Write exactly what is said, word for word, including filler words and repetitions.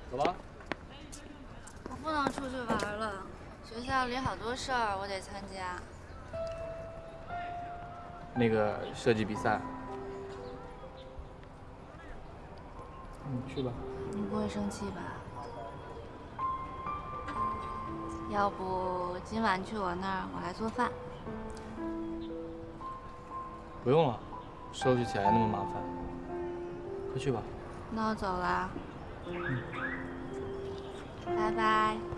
走吧。 我不能出去玩了，学校里好多事儿我得参加。 那个设计比赛，你去吧。 你不会生气吧？要不今晚去我那儿，我来做饭。 不用了，收拾起来那么麻烦。快去吧。 那我走了。 嗯。 拜拜。